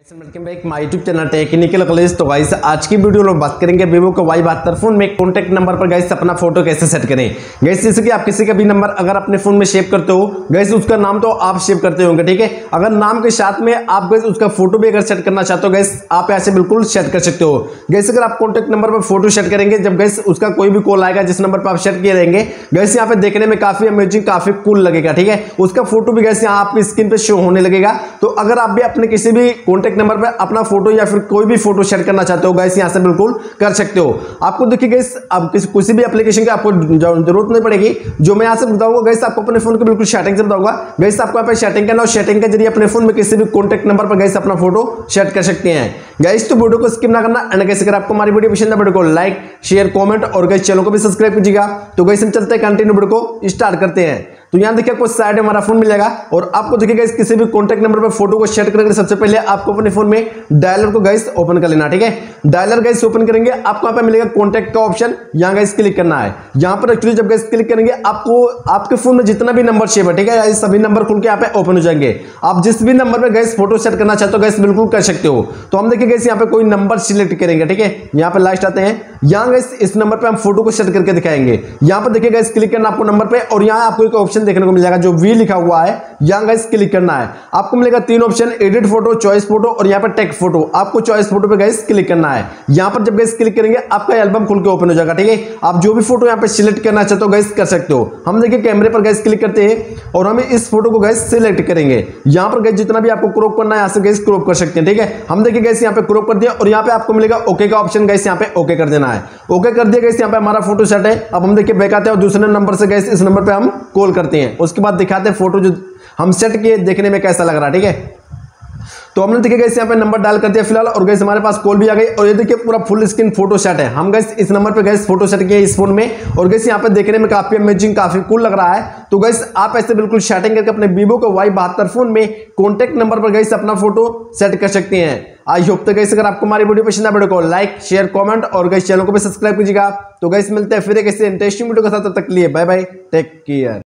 Welcome back my YouTube channel technical college. तो guys आज की वीडियो में बात करेंगे वीवो का Y72 फोन में कॉन्टैक्ट नंबर पर गाइस अपना फोटो कैसे सेट करें। गाइस जैसे कि आप किसी का भी नंबर अगर अपने फोन में सेव करते हो गाइस उसका नाम तो आप सेव करते होंगे, ठीक है। अगर नाम के साथ में आप गाइस उसका फोटो भी अगर सेट करना चाहते हो गाइस आप ऐसे बिल्कुल सेट कर सकते हो। गाइस अगर आप कॉन्टैक्ट नंबर पर फोटो सेट करेंगे, जब गाइस उसका कोई भी कॉल आएगा जिस नंबर पर आप सेट किए रहेंगे गाइस यहाँ पे देखने में काफी अमेजिंग काफी कूल लगेगा, ठीक है। उसका फोटो भी गाइस यहाँ आपकी स्क्रीन पे शो होने लगेगा। तो अगर आप भी अपने किसी भी कॉन्टैक्ट नंबर पर अपना फोटो या फिर कोई भी फोटो शेयर करना चाहते हो गाइस यहां से बिल्कुल कर सकते हो। आपको देखिए गाइस अब किसी भी एप्लीकेशन की आपको जरूरत नहीं पड़ेगी। जो मैं यहां से बताऊंगा गाइस आपको अपने फोन के बिल्कुल सेटिंग से बताऊंगा। गाइस आपको यहां पे सेटिंग करना और सेटिंग के जरिए अपने फोन में किसी भी कॉन्टैक्ट नंबर पर गाइस अपना फोटो शेयर कर सकते हैं। गाइस तो वीडियो को स्किप ना करना एंड गाइस अगर आपको हमारी वीडियो पसंद है वीडियो को लाइक शेयर कमेंट और गाइस चैनल को भी सब्सक्राइब कीजिएगा। तो गाइस हम चलते हैं कंटिन्यू वीडियो को स्टार्ट करते हैं। तो यहां देखिए आपको साइड में हमारा फोन मिलेगा और आपको देखिए गाइस किसी भी कॉन्टैक्ट नंबर पर फोटो को सेट करने के सबसे पहले आपको अपने फोन में डायलर को गाइस ओपन कर लेना, ठीक है। डायलर गाइस ओपन करेंगे आपको यहां पे मिलेगा कॉन्टैक्ट का ऑप्शन, यहां गाइस क्लिक करना है। यहां पर एक्चुअली जब गाइस क्लिक करेंगे आपको आपके फोन में जितना भी नंबर सेव है, ठीक है, सभी नंबर खुल के यहां पे ओपन हो जाएंगे। आप जिस भी नंबर पे गाइस फोटो सेट करना चाहते हो गाइस बिल्कुल कर सकते हो। तो हम देखिए गाइस यहां पे कोई नंबर सिलेक्ट करेंगे, ठीक है। यहां पे लास्ट आते हैं, यहां गाइस इस नंबर पे हम फोटो को सेट करके दिखाएंगे। यहां पर देखिए गाइस क्लिक करना आपको नंबर पे और यहां आपको एक ऑप्शन देखने को मिल जाएगा जो वी लिखा हुआ है, यहां गाइस क्लिक करना है। आपको मिलेगा तीन option, edit photo, choice photo और यहां पर टेक फोटो। आपको चॉइस फोटो पे गाइस क्लिक करना है। यहां पर जब गाइस क्लिक करेंगे आपका एल्बम खुल के ओपन हो जाएगा, ठीक है। आप जो भी फोटो यहां पे सिलेक्ट करना चाहते हो गाइस कर सकते हो। हम देखिए कैमरे पर गाइस क्लिक करते हैं और हमें इस फोटो को गाइस सिलेक्ट करेंगे। यहां पर गाइस जितना भी आपको क्रॉप करना है यहां से गाइस क्रॉप कर सकते हैं, ठीक है। हम देखिए गाइस यहां पे क्रॉप कर दिया और यहां पे आपको मिलेगा ओके का ऑप्शन, गाइस यहां पे ओके कर देना है। ओके कर दिया गाइस, यहां पे हमारा फोटो सेट है। अब हम देखिए बैक आते हैं और दूसरे नंबर से गाइस इस नंबर पे हम कॉल करते हैं। उसके बाद दिखाते हैं फोटो जो हम सेट किए देखने में कैसा लग रहा है, ठीक है। तो हमने देखिए गाइस यहाँ पे नंबर डायल कर दिया फिलहाल और गाइस हमारे पास कॉल भी आ गई और ये देखिए पूरा फुल स्क्रीन फोटो सेट है। हम गाइस इस नंबर पे गाइस फोटो सेट किए इस फोन में और गाइस यहाँ पे देखने में काफी अमेजिंग काफी कूल लग रहा है। तो गाइस आप ऐसे बिल्कुल सेटिंग करके अपने वीवो का Y72 फोन में कॉन्टैक्ट नंबर पर गाइस अपना फोटो सेट कर सकते हैं। आई होप तो गाइस अगर आपको हमारी वीडियो पसंद है वीडियो को लाइक शेयर कमेंट और गाइस चैनल को भी सब्सक्राइब कीजिएगा। तो गाइस मिलते हैं फिर एक ऐसे इंटरेस्टिंग वीडियो के साथ, तब तक के लिए बाय बाय टेक केयर।